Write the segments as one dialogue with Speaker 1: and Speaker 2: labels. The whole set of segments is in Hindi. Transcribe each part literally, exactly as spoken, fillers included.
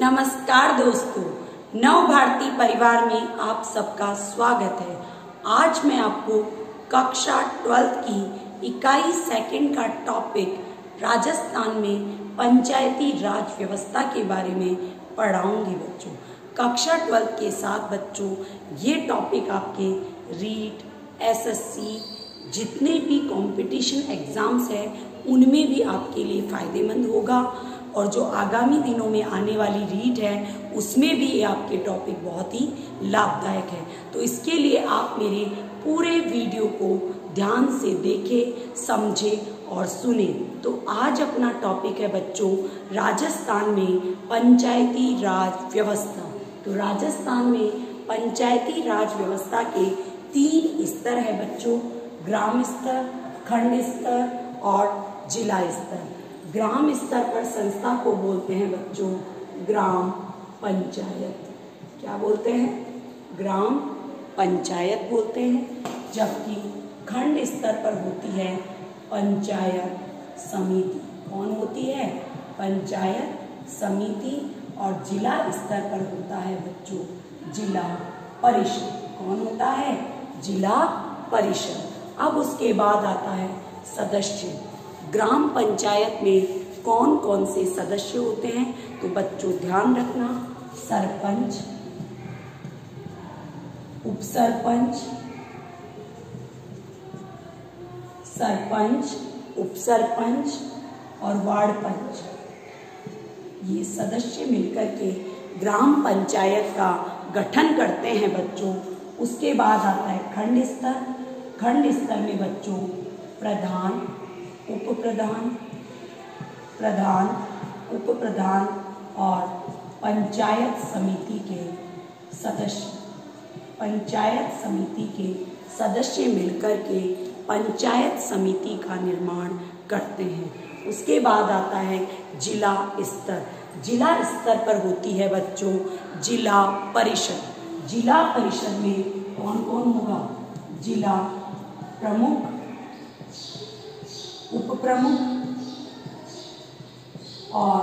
Speaker 1: नमस्कार दोस्तों, नव भारती परिवार में आप सबका स्वागत है। आज मैं आपको कक्षा ट्वेल्थ की इकाई सेकंड का टॉपिक राजस्थान में पंचायती राज व्यवस्था के बारे में पढ़ाऊंगी बच्चों। कक्षा ट्वेल्थ के साथ बच्चों ये टॉपिक आपके रीट, एसएससी जितने भी कंपटीशन एग्जाम्स हैं उनमें भी आपके लिए फायदेमंद होगा, और जो आगामी दिनों में आने वाली रीट है उसमें भी ये आपके टॉपिक बहुत ही लाभदायक है। तो इसके लिए आप मेरे पूरे वीडियो को ध्यान से देखें, समझें और सुने। तो आज अपना टॉपिक है बच्चों राजस्थान में पंचायती राज व्यवस्था। तो राजस्थान में पंचायती राज व्यवस्था के तीन स्तर है बच्चों, ग्राम स्तर, खंड स्तर और जिला स्तर। ग्राम स्तर पर संस्था को बोलते हैं बच्चों ग्राम पंचायत। क्या बोलते हैं? ग्राम पंचायत बोलते हैं। जबकि खंड स्तर पर होती है पंचायत समिति। कौन होती है? पंचायत समिति। और जिला स्तर पर होता है बच्चों जिला परिषद। कौन होता है? जिला परिषद। अब उसके बाद आता है सदस्य। ग्राम पंचायत में कौन कौन से सदस्य होते हैं? तो बच्चों ध्यान रखना, सरपंच, उपसरपंच, सरपंच, उपसरपंच और वार्ड पंच। ये सदस्य मिलकर के ग्राम पंचायत का गठन करते हैं बच्चों। उसके बाद आता है खंड स्तर। खंड स्तर में बच्चों प्रधान, उप प्रधान, प्रधान, उप प्रधान और पंचायत समिति के सदस्य पंचायत समिति के सदस्य मिलकर के पंचायत समिति का निर्माण करते हैं। उसके बाद आता है जिला स्तर। जिला स्तर पर होती है बच्चों जिला परिषद। जिला परिषद में कौन कौन होगा? जिला प्रमुख, उप प्रमुख और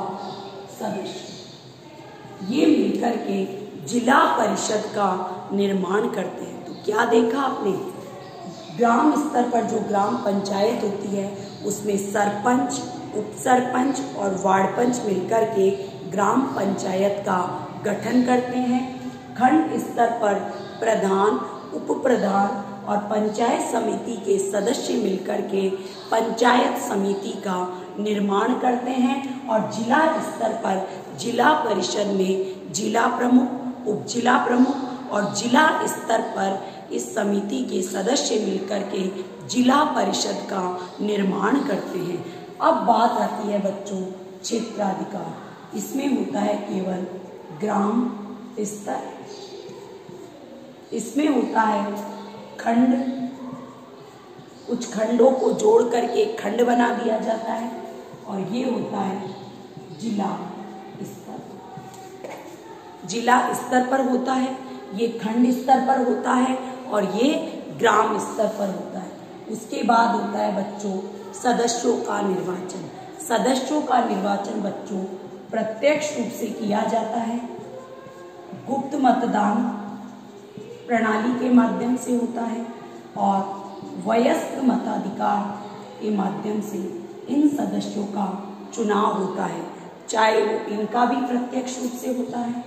Speaker 1: सदस्य। ये मिलकर के जिला परिषद का निर्माण करते हैं। तो क्या देखा आपने? ग्राम स्तर पर जो ग्राम पंचायत होती है उसमें सरपंच, उपसरपंच और वार्ड पंच मिलकर के ग्राम पंचायत का गठन करते हैं। खंड स्तर पर प्रधान, उप प्रधान और पंचायत समिति के सदस्य मिलकर के पंचायत समिति का निर्माण करते हैं। और जिला स्तर पर जिला परिषद में जिला प्रमुख, उप जिला प्रमुख और जिला स्तर पर इस समिति के सदस्य मिलकर के जिला परिषद का निर्माण करते हैं। अब बात आती है बच्चों क्षेत्राधिकार। इसमें होता है केवल ग्राम स्तर। इसमें होता है खंड, कुछ खंडों को जोड़ करके एक खंड बना दिया जाता है। और ये होता है जिला स्तर। जिला स्तर पर होता है, ये खंड स्तर पर होता है और ये ग्राम स्तर पर होता है। उसके बाद होता है बच्चों सदस्यों का निर्वाचन। सदस्यों का निर्वाचन बच्चों प्रत्यक्ष रूप से किया जाता है, गुप्त मतदान प्रणाली के माध्यम से होता है और वयस्क मताधिकार के माध्यम से इन सदस्यों का चुनाव होता है। चाहे वो इनका भी प्रत्यक्ष रूप से होता है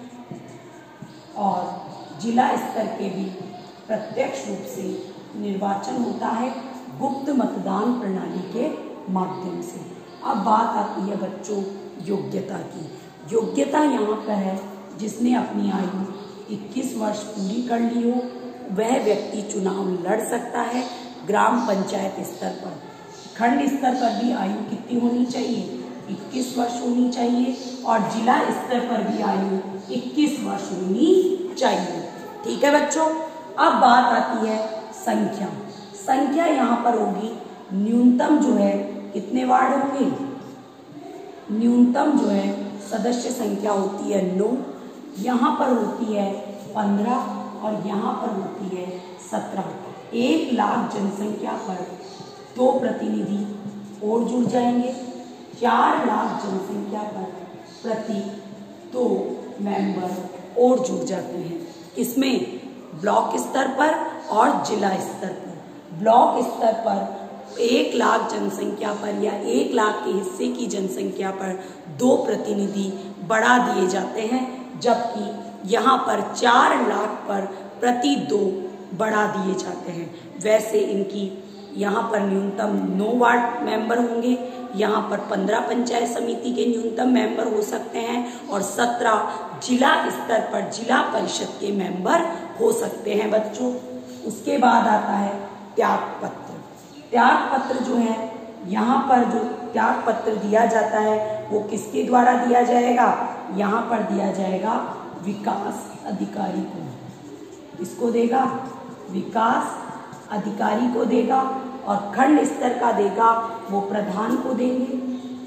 Speaker 1: और जिला स्तर के भी प्रत्यक्ष रूप से निर्वाचन होता है गुप्त मतदान प्रणाली के माध्यम से। अब बात आती है बच्चों योग्यता की। योग्यता यहाँ पर है जिसने अपनी आयु इक्कीस वर्ष पूरी कर ली हो वह व्यक्ति चुनाव लड़ सकता है ग्राम पंचायत स्तर पर। खंड स्तर पर भी आयु कितनी होनी चाहिए? इक्कीस वर्ष होनी चाहिए और जिला स्तर पर भी आयु इक्कीस वर्ष होनी चाहिए। ठीक है बच्चों। अब बात आती है संख्या। संख्या यहाँ पर होगी न्यूनतम जो है कितने वार्ड होंगे? न्यूनतम जो है सदस्य संख्या होती है नौ, यहाँ पर होती है पंद्रह और यहाँ पर होती है सत्रह। एक लाख जनसंख्या पर दो प्रतिनिधि और जुड़ जाएंगे। चार लाख जनसंख्या पर प्रति दो मेंबर और जुड़ जाते हैं। इसमें ब्लॉक स्तर पर और जिला स्तर पर। ब्लॉक स्तर पर एक लाख जनसंख्या पर या एक लाख के हिस्से की जनसंख्या पर दो प्रतिनिधि बढ़ा दिए जाते हैं, जबकि यहाँ पर चार लाख पर प्रति दो बढ़ा दिए जाते हैं। वैसे इनकी यहाँ पर न्यूनतम नौ वार्ड मेंबर होंगे, यहाँ पर पंद्रह पंचायत समिति के न्यूनतम मेंबर हो सकते हैं और सत्रह जिला स्तर पर जिला परिषद के मेंबर हो सकते हैं बच्चों। उसके बाद आता है त्याग पत्र। त्याग पत्र जो है, यहाँ पर जो त्याग पत्र दिया जाता है वो किसके द्वारा दिया जाएगा? यहाँ पर दिया जाएगा विकास अधिकारी को। किसको देगा? विकास अधिकारी को देगा। और खंड स्तर का देगा वो प्रधान को देंगे,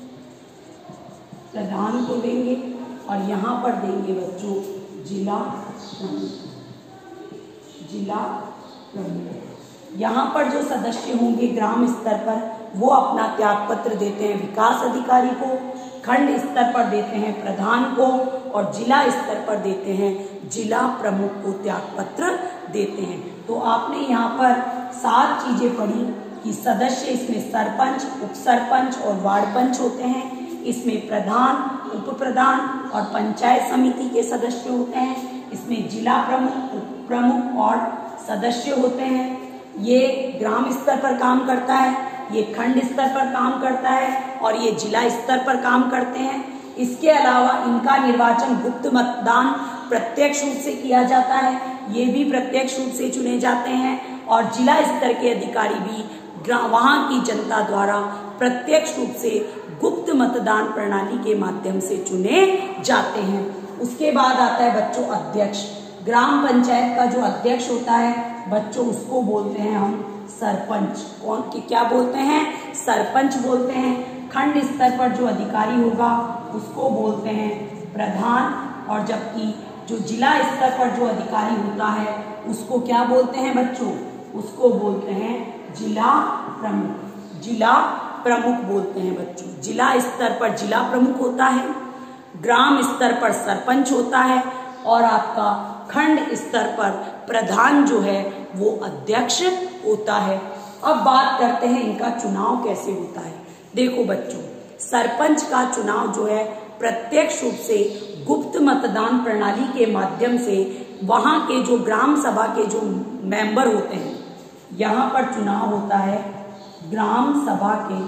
Speaker 1: प्रधान को देंगे। और यहाँ पर देंगे बच्चों जिला प्रमुख, जिला प्रमुख। यहाँ पर जो सदस्य होंगे ग्राम स्तर पर वो अपना त्याग पत्र देते हैं विकास अधिकारी को, खंड स्तर पर देते हैं प्रधान को और जिला स्तर पर देते हैं जिला प्रमुख को त्याग पत्र देते हैं। तो आपने यहाँ पर सात चीजें पढ़ी कि सदस्य इसमें सरपंच, उप सरपंच और वार्ड पंच होते हैं। इसमें प्रधान, उप प्रधान और पंचायत समिति के सदस्य होते हैं। इसमें जिला प्रमुख, उप प्रमुख और सदस्य होते हैं। ये ग्राम स्तर पर काम करता है, ये खंड स्तर पर काम करता है और ये जिला स्तर पर काम करते हैं। इसके अलावा इनका निर्वाचन गुप्त मतदान प्रत्यक्ष रूप से किया जाता है, ये भी प्रत्यक्ष रूप से चुने जाते हैं। और जिला स्तर के अधिकारी भी वहां की जनता द्वारा प्रत्यक्ष रूप से गुप्त मतदान प्रणाली के माध्यम से चुने जाते हैं। उसके बाद आता है बच्चों अध्यक्ष। ग्राम पंचायत का जो अध्यक्ष होता है बच्चों उसको बोलते हैं हम सरपंच। कौन की क्या बोलते हैं? सरपंच बोलते हैं। खंड स्तर पर जो अधिकारी होगा उसको बोलते हैं प्रधान। और जबकि जो जिला स्तर पर जो अधिकारी होता है उसको क्या बोलते हैं बच्चों? उसको बोलते हैं जिला प्रमुख। जिला प्रमुख बोलते हैं बच्चों। जिला स्तर पर जिला प्रमुख होता है, ग्राम स्तर पर सरपंच होता है और आपका खंड स्तर पर प्रधान जो है वो अध्यक्ष होता है। अब बात करते हैं इनका चुनाव कैसे होता है। देखो बच्चों, सरपंच का चुनाव जो है प्रत्यक्ष रूप से गुप्त मतदान प्रणाली के माध्यम से वहां के जो ग्राम सभा के जो मेंबर होते हैं, यहाँ पर चुनाव होता है ग्राम सभा के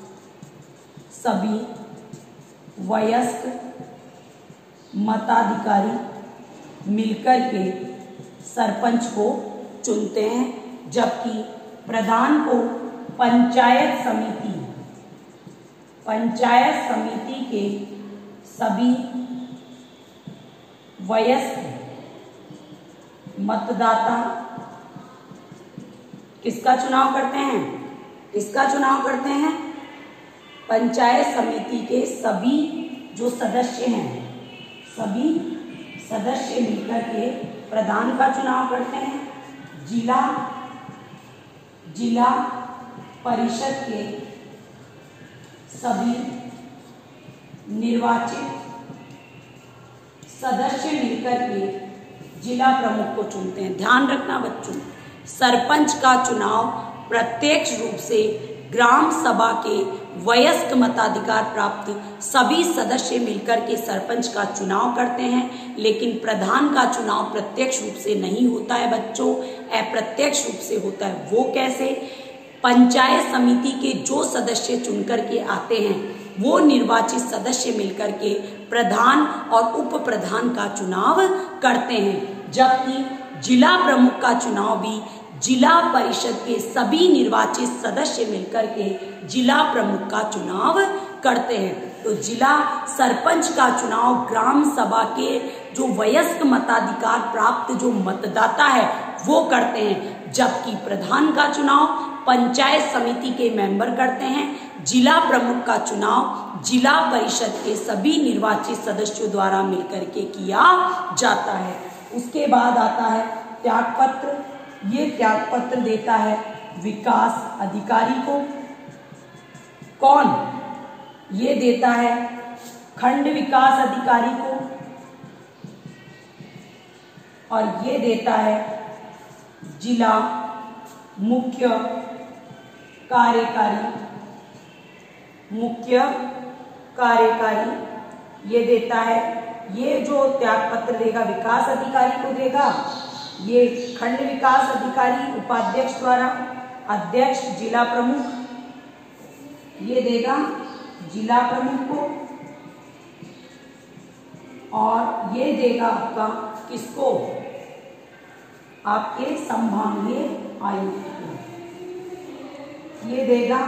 Speaker 1: सभी वयस्क मताधिकारी मिलकर के सरपंच को चुनते हैं, जबकि प्रधान को पंचायत समिति पंचायत समिति के सभी वयस्क मतदाता किसका चुनाव करते हैं? किसका चुनाव करते हैं? पंचायत समिति के सभी जो सदस्य हैं, सभी सदस्य मिलकर के प्रधान का चुनाव करते हैं। जिला जिला परिषद के सभी निर्वाचित सदस्य मिलकर के जिला प्रमुख को चुनते हैं। ध्यान रखना बच्चों, सरपंच का चुनाव प्रत्यक्ष रूप से ग्राम सभा के वयस्क मताधिकार प्राप्त सभी सदस्य मिलकर के सरपंच का चुनाव करते हैं, लेकिन प्रधान का चुनाव प्रत्यक्ष रूप से नहीं होता है बच्चों, अप्रत्यक्ष रूप से होता है। वो कैसे? पंचायत समिति के जो सदस्य चुनकर के आते हैं वो निर्वाचित सदस्य मिलकर के प्रधान और उप प्रधान का चुनाव करते हैं, जबकि जिला प्रमुख का चुनाव भी जिला परिषद के सभी निर्वाचित सदस्य मिलकर के जिला प्रमुख का चुनाव करते हैं। तो जिला सरपंच का चुनाव ग्राम सभा के जो वयस्क मताधिकार प्राप्त जो मतदाता है वो करते हैं, जबकि प्रधान का चुनाव पंचायत समिति के मेंबर करते हैं। जिला प्रमुख का चुनाव जिला परिषद के सभी निर्वाचित सदस्यों द्वारा मिलकर के किया जाता है। उसके बाद आता है त्याग पत्र। ये त्याग पत्र देता है विकास अधिकारी को। कौन? ये देता है खंड विकास अधिकारी को। और ये देता है जिला मुख्य कार्यकारी, मुख्य कार्यकारी ये देता है। ये जो त्याग पत्र देगा विकास अधिकारी को देगा, ये खंड विकास अधिकारी उपाध्यक्ष द्वारा, अध्यक्ष जिला प्रमुख ये देगा जिला प्रमुख को, और ये देगा आपका किसको, आपके संभागीय आयुक्त को, ये देगा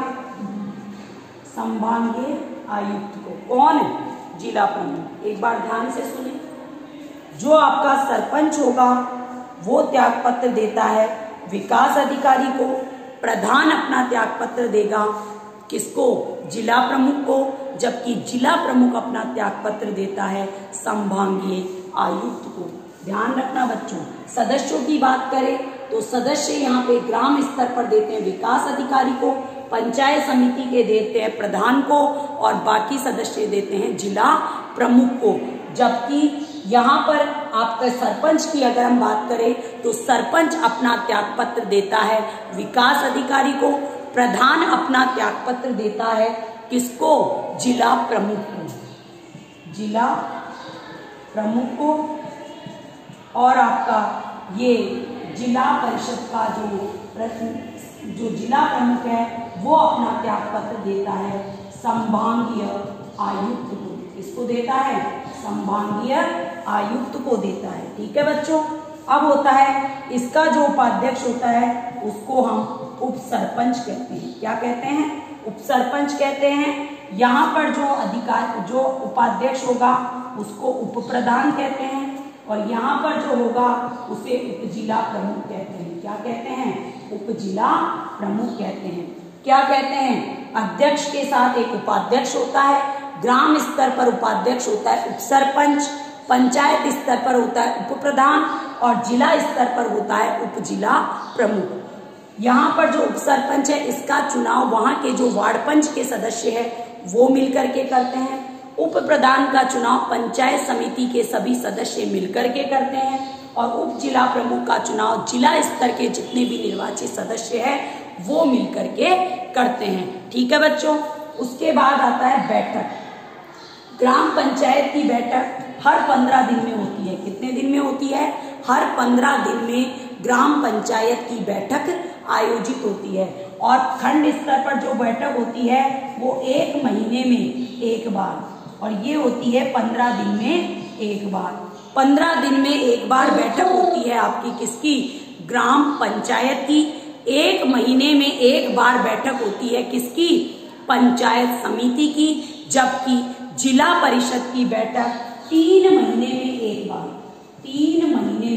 Speaker 1: संभागीय आयुक्त को। कौन? जिला प्रमुख। एक बार ध्यान से सुने, जो आपका सरपंच होगा वो त्याग पत्र देता है विकास अधिकारी को, प्रधान अपना त्याग पत्र देगा किसको, जिला प्रमुख को, जबकि जिला प्रमुख अपना त्याग पत्र देता है संभागीय आयुक्त को। ध्यान रखना बच्चों, सदस्यों की बात करें तो सदस्य यहाँ पे ग्राम स्तर पर देते हैं विकास अधिकारी को, पंचायत समिति के देते हैं प्रधान को, और बाकी सदस्य देते हैं जिला प्रमुख को। जबकि यहाँ पर आपका सरपंच की अगर हम बात करें तो सरपंच अपना त्याग पत्र देता है विकास अधिकारी को, प्रधान अपना त्याग पत्र देता है किसको, जिला प्रमुख को, जिला प्रमुख को। और आपका ये जिला परिषद का जो जो जिला प्रमुख है वो अपना त्याग पत्र देता है संभागीय आयुक्त को। किसको देता है? संभागीय आयुक्त को देता है। ठीक है बच्चों। अब होता है इसका जो उपाध्यक्ष होता है उसको हम उप सरपंच कहते हैं। क्या कहते हैं? उप सरपंच कहते हैं। यहाँ पर जो अधिकार जो उपाध्यक्ष होगा उसको उप प्रधान कहते हैं, और यहाँ पर जो होगा उसे उप जिला प्रमुख कहते हैं। क्या कहते हैं? उप जिला प्रमुख कहते हैं। क्या कहते हैं? अध्यक्ष के साथ एक उपाध्यक्ष होता है, ग्राम स्तर पर उपाध्यक्ष होता है उप सरपंच, पंचायत स्तर पर होता है उप प्रधान, और जिला स्तर पर होता है उप जिला प्रमुख। यहाँ पर जो उप सरपंच है इसका चुनाव वहां के जो वार्ड पंच के सदस्य है वो मिलकर के करते हैं। उप प्रधान का चुनाव पंचायत समिति के सभी सदस्य मिलकर के करते हैं, और उप जिला प्रमुख का चुनाव जिला स्तर के जितने भी निर्वाचित सदस्य हैं वो मिलकर के करते हैं। ठीक है बच्चों। उसके बाद आता है बैठक। ग्राम पंचायत की बैठक हर पंद्रह दिन में होती है। कितने दिन में होती है? हर पंद्रह दिन में ग्राम पंचायत की बैठक आयोजित होती है, और खंड स्तर पर जो बैठक होती है वो एक महीने में एक बार, और ये होती है पंद्रह दिन में एक बार। पंद्रह दिन में एक बार बैठक होती है आपकी किसकी? ग्राम पंचायत की। एक महीने में एक बार बैठक होती है किसकी? पंचायत समिति की। जबकि जिला परिषद की बैठक तीन महीने में एक बार, तीन महीने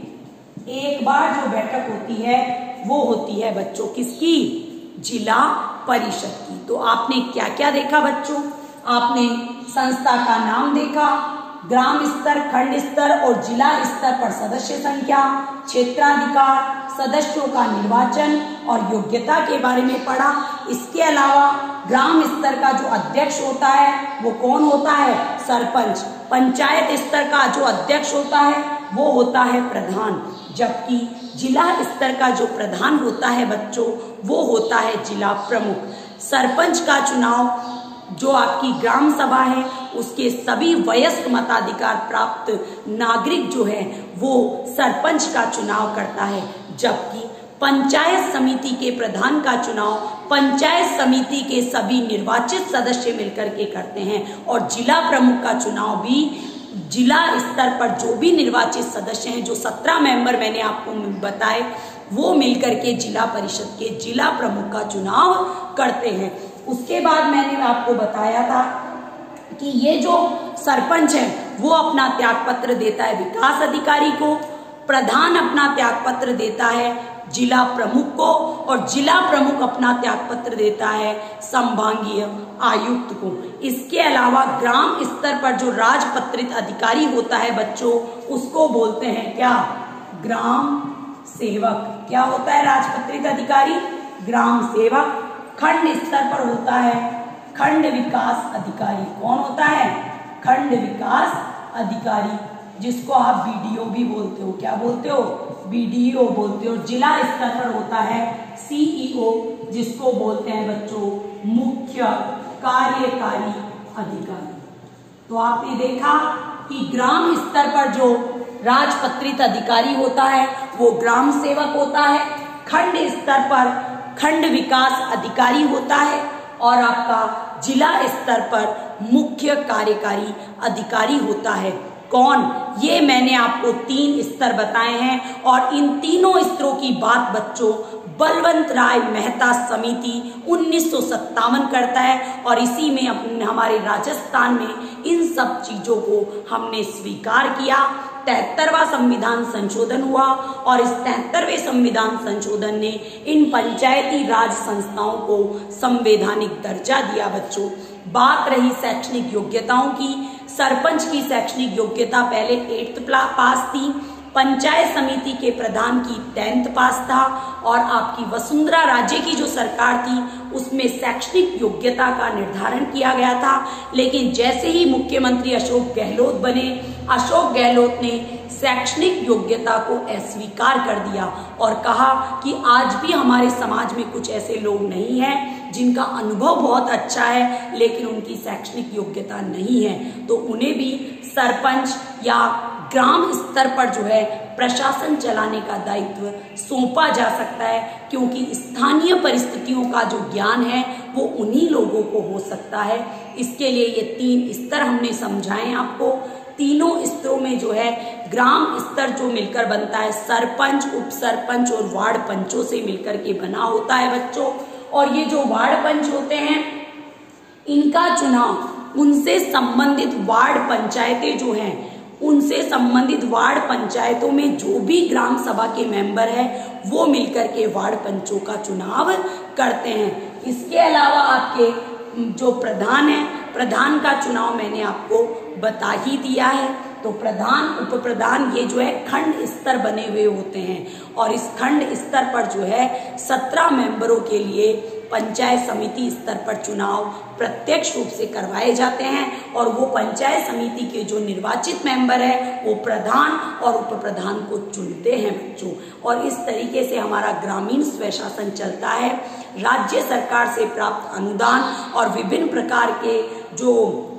Speaker 1: में एक बार जो बैठक होती है वो होती है बच्चों किसकी? जिला परिषद की। तो आपने क्या क्या देखा बच्चों? आपने संस्था का नाम देखा, ग्राम स्तर, खंड स्तर और जिला स्तर पर सदस्य संख्या, क्षेत्राधिकार, सदस्यों का निर्वाचन और योग्यता के बारे में पढ़ा। इसके अलावा ग्राम स्तर का जो अध्यक्ष होता है वो कौन होता है? सरपंच। पंचायत स्तर का जो अध्यक्ष होता है वो होता है प्रधान, जबकि जिला स्तर का जो प्रधान होता है बच्चों वो होता है जिला प्रमुख। सरपंच का चुनाव जो आपकी ग्राम सभा है उसके सभी वयस्क मताधिकार प्राप्त नागरिक जो है वो सरपंच का चुनाव करता है, जबकि पंचायत समिति के प्रधान का चुनाव पंचायत समिति के सभी निर्वाचित सदस्य मिलकर के करते हैं, और जिला प्रमुख का चुनाव भी जिला स्तर पर जो भी निर्वाचित सदस्य हैं, जो सत्रह मेंबर मैंने आपको बताए, वो मिलकर के जिला परिषद के जिला प्रमुख का चुनाव करते हैं। उसके बाद मैंने आपको बताया था कि ये जो सरपंच है वो अपना त्याग पत्र देता है विकास अधिकारी को, प्रधान अपना त्याग पत्र देता है जिला प्रमुख को, और जिला प्रमुख अपना त्याग पत्र देता है संभागीय आयुक्त को। इसके अलावा ग्राम स्तर पर जो राजपत्रित अधिकारी होता है बच्चों उसको बोलते हैं क्या? ग्राम सेवक। क्या होता है राजपत्रित अधिकारी? ग्राम सेवक। खंड स्तर पर होता है खंड विकास अधिकारी। कौन होता है? खंड विकास अधिकारी जिसको आप बीडीओ भी बोलते हो। क्या बोलते हो? बीडीओ बोलते हो। जिला स्तर पर होता है सीईओ, जिसको बोलते हैं बच्चों मुख्य कार्यकारी अधिकारी। तो आपने देखा कि ग्राम स्तर पर जो राजपत्रित अधिकारी होता है वो ग्राम सेवक होता है, खंड स्तर पर खंड विकास अधिकारी होता है, और आपका जिला स्तर पर मुख्य कार्यकारी अधिकारी होता है। कौन? ये मैंने आपको तीन स्तर बताए हैं, और इन तीनों स्तरों की बात बच्चों बलवंत राय मेहता समिति उन्नीस सौ सत्तावन करता है, और इसी में अपने हमारे राजस्थान में इन सब चीजों को हमने स्वीकार किया। तिहत्तरवां संविधान संशोधन हुआ, और इस तिहत्तरवें संविधान संशोधन ने इन पंचायती राज संस्थाओं को संवैधानिक दर्जा दिया। बच्चों, बात रही शैक्षणिक योग्यताओं की। सरपंच की शैक्षणिक योग्यता पहले एट्थ पास थी, पंचायत समिति के प्रधान की टेंथ पास था, और आपकी वसुंधरा राजे की जो सरकार थी उसमें शैक्षणिक योग्यता का निर्धारण किया गया था। लेकिन जैसे ही मुख्यमंत्री अशोक गहलोत बने, अशोक गहलोत ने शैक्षणिक योग्यता को अस्वीकार कर दिया और कहा कि आज भी हमारे समाज में कुछ ऐसे लोग नहीं हैं जिनका अनुभव बहुत अच्छा है लेकिन उनकी शैक्षणिक योग्यता नहीं है, तो उन्हें भी सरपंच या ग्राम स्तर पर जो है प्रशासन चलाने का दायित्व सौंपा जा सकता है, क्योंकि स्थानीय परिस्थितियों का जो ज्ञान है वो उन्हीं लोगों को हो सकता है। इसके लिए ये तीन स्तर हमने समझाए आपको। तीनों स्तरों में जो है ग्राम स्तर जो मिलकर बनता है सरपंच, उप सरपंच और वार्ड पंचों से मिलकर के बना होता है बच्चों। और ये जो वार्ड पंच होते हैं इनका चुनाव उनसे संबंधित वार्ड पंचायतें जो हैं उनसे संबंधित वार्ड पंचायतों में जो भी ग्राम सभा के मेंबर है वो मिलकर के वार्ड पंचों का चुनाव करते हैं। इसके अलावा आपके जो प्रधान है, प्रधान का चुनाव मैंने आपको बता ही दिया है। तो प्रधान, उप प्रधान ये जो है खंड स्तर बने हुए होते हैं, और इस खंड स्तर पर जो है सत्रह मेंबरों के लिए पंचायत समिति स्तर पर चुनाव प्रत्यक्ष रूप से करवाए जाते हैं, और वो पंचायत समिति के जो निर्वाचित मेंबर है वो प्रधान और उप प्रधान को चुनते हैं बच्चों। और इस तरीके से हमारा ग्रामीण स्वशासन चलता है। राज्य सरकार से प्राप्त अनुदान और विभिन्न प्रकार के जो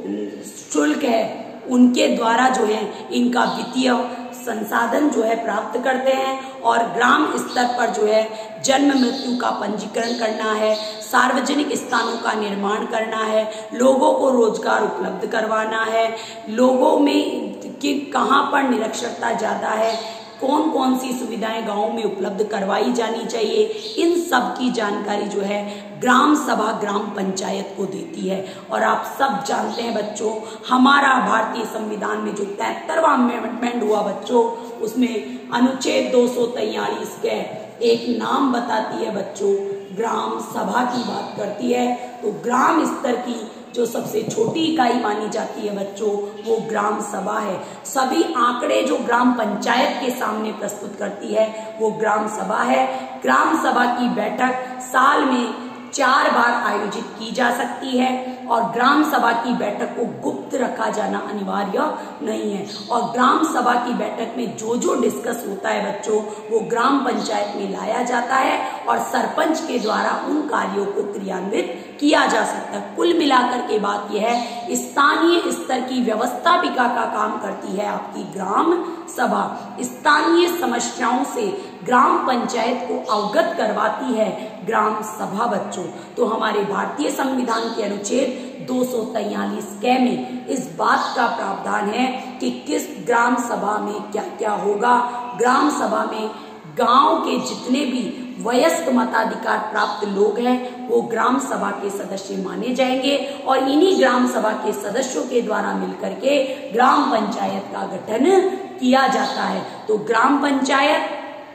Speaker 1: शुल्क है उनके द्वारा जो है इनका वित्तीय संसाधन जो है प्राप्त करते हैं, और ग्राम स्तर पर जो है जन्म मृत्यु का पंजीकरण करना है, सार्वजनिक स्थानों का निर्माण करना है, लोगों को रोजगार उपलब्ध करवाना है, लोगों में कि कहाँ पर निरक्षरता ज्यादा है, कौन कौन सी सुविधाएं गांव में उपलब्ध करवाई जानी चाहिए, इन सब की जानकारी जो है ग्राम सभा ग्राम पंचायत को देती है। और आप सब जानते हैं बच्चों, हमारा भारतीय संविधान में जो तिहत्तरवां अमेंडमेंट हुआ बच्चों, उसमें अनुच्छेद दो सौ तैयालीस के एक नाम बताती है बच्चों, ग्राम सभा की बात करती है। तो ग्राम स्तर की जो सबसे छोटी इकाई मानी जाती है बच्चों वो ग्राम सभा है। सभी आंकड़े जो ग्राम पंचायत के सामने प्रस्तुत करती है वो ग्राम सभा है। ग्राम सभा की बैठक साल में चार बार आयोजित की जा सकती है, और ग्राम सभा की बैठक को गुप्त रखा जाना अनिवार्य नहीं है। और ग्राम सभा की बैठक में जो जो डिस्कस होता है बच्चों वो ग्राम पंचायत में लाया जाता है, और सरपंच के द्वारा उन कार्यों को क्रियान्वित किया जा सकता है। कुल मिलाकर के बात यह है, स्थानीय स्तर की व्यवस्थापिका का काम करती है आपकी ग्राम सभा। स्थानीय समस्याओं से ग्राम पंचायत को अवगत करवाती है ग्राम सभा बच्चों। तो हमारे भारतीय संविधान के अनुच्छेद दो सौ तैयालीस कै में इस बात का प्रावधान है कि किस ग्राम सभा में क्या क्या होगा। ग्राम सभा में गांव के जितने भी वयस्क मताधिकार प्राप्त लोग हैं वो ग्राम सभा के सदस्य माने जाएंगे, और इन्हीं ग्राम सभा के सदस्यों के द्वारा मिलकर के ग्राम पंचायत का गठन किया जाता है। तो ग्राम पंचायत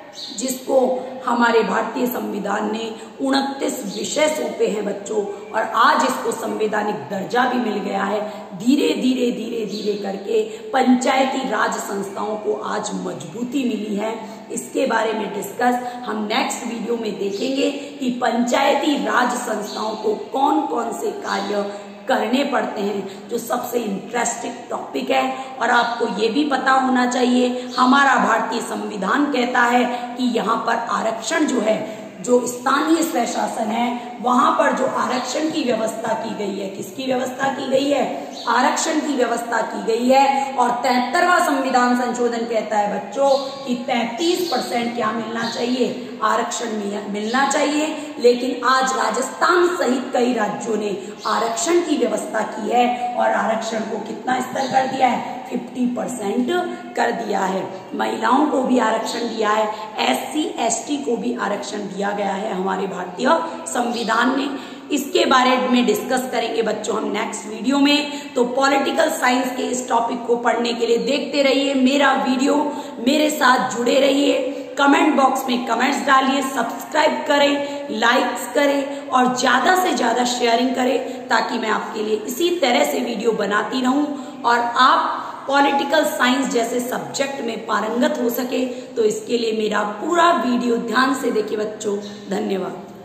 Speaker 1: जिसको हमारे भारतीय संविधान ने उनतीस विषय सौंपे हैं बच्चों, और आज इसको संवैधानिक दर्जा भी मिल गया है। धीरे धीरे धीरे धीरे करके पंचायती राज संस्थाओं को आज मजबूती मिली है। इसके बारे में डिस्कस हम नेक्स्ट वीडियो में देखेंगे कि पंचायती राज संस्थाओं को कौन कौन से कार्य करने पड़ते हैं, जो सबसे इंटरेस्टिंग टॉपिक है। और आपको ये भी पता होना चाहिए, हमारा भारतीय संविधान कहता है कि यहाँ पर आरक्षण जो है, जो स्थानीय स्वशासन है, वहां पर जो आरक्षण की व्यवस्था की गई है, किसकी व्यवस्था की गई है? आरक्षण की व्यवस्था की गई है। और तिहत्तरवां संविधान संशोधन कहता है बच्चों कि तैंतीस परसेंट क्या मिलना चाहिए? आरक्षण मिलना चाहिए। लेकिन आज राजस्थान सहित कई राज्यों ने आरक्षण की व्यवस्था की है और आरक्षण को कितना स्तर कर दिया है? पचास परसेंट कर दिया है। महिलाओं को भी आरक्षण दिया है, एससी एसटी को भी आरक्षण दिया गया है हमारे भारतीय संविधान ने। इसके बारे में डिस्कस करेंगे बच्चों हम नेक्स्ट वीडियो में। तो पॉलिटिकल साइंस के इस टॉपिक को पढ़ने के लिए देखते रहिए मेरा वीडियो, मेरे साथ जुड़े रहिए। कमेंट बॉक्स में कमेंट्स डालिए, सब्सक्राइब करें, लाइक्स करें और ज्यादा से ज्यादा शेयरिंग करें, ताकि मैं आपके लिए इसी तरह से वीडियो बनाती रहूं और आप पॉलिटिकल साइंस जैसे सब्जेक्ट में पारंगत हो सके। तो इसके लिए मेरा पूरा वीडियो ध्यान से देखिए बच्चों। धन्यवाद।